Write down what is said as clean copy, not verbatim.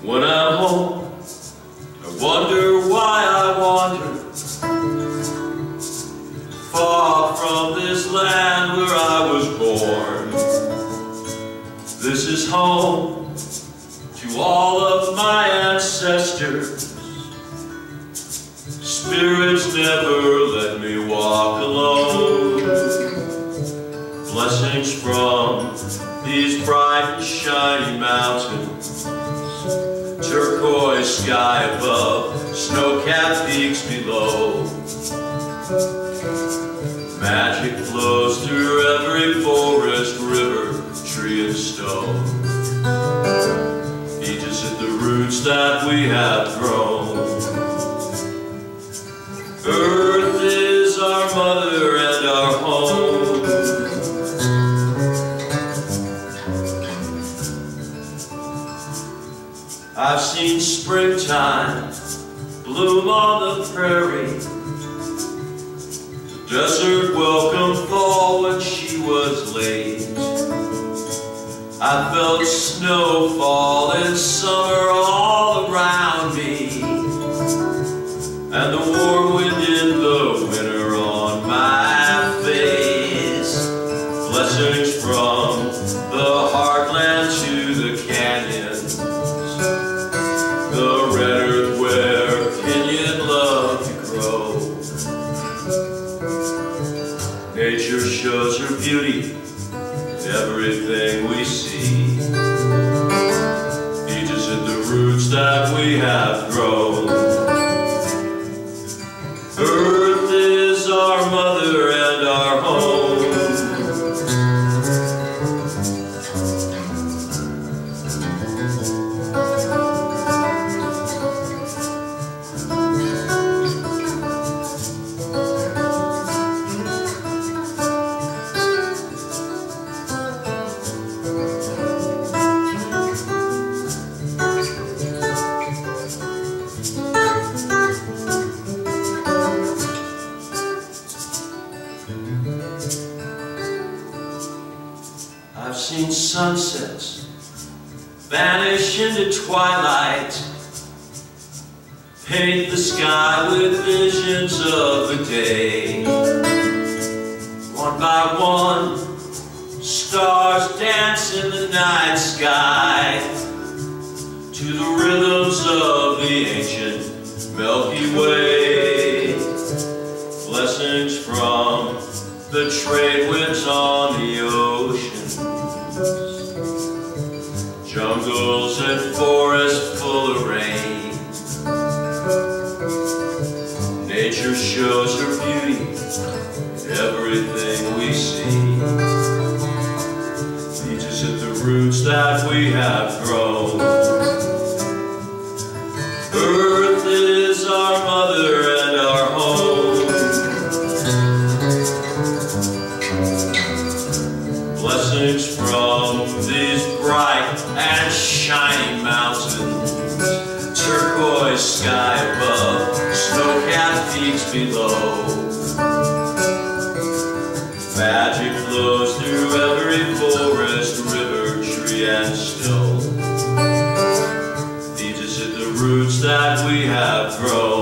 When I'm home, I wonder why I wander far from this land where I was born. This is home to all of my ancestors. Spirits never let me walk alone. Blessings from these bright and shiny mountains, turquoise sky above, snow-capped peaks below. Magic flows through every forest, river, tree and stone. Teaches at the roots that we have grown. Earth is our mother and our home. I've seen springtime bloom on the prairie, the desert welcome fall when she was late. I felt snow fall in summer all around me, and the warm wind in the winter on my face. Blessings from the heartland to the canyons, the red earth where pinyon love to grow. Nature shows her beauty in everything we see. Teaches at the roots that we have grown. Earth is our mother and our home. I've seen sunsets vanish into twilight, paint the sky with visions of the day. One by one, stars dance in the night sky to the rhythms of the ancient Milky Way. Blessings from the trade winds on the ocean, jungles and forests full of rain. Nature shows her beauty in everything we see. Teaches at the roots that we have grown. Earth is our mother and our home. Blessings from these bright and shiny mountains, turquoise sky above, snow-capped peaks below. Magic flows through every forest, river, tree and stone. Teaches at the roots that we have grown.